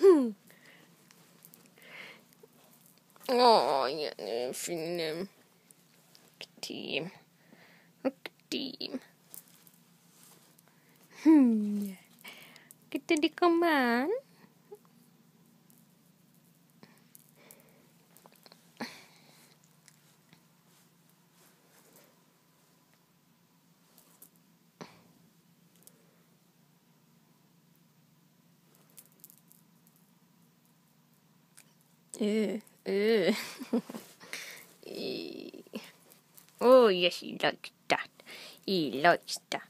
Oh, ja, film. Team. Team. Kita di kamar. Oh, yes, he likes that. He likes that.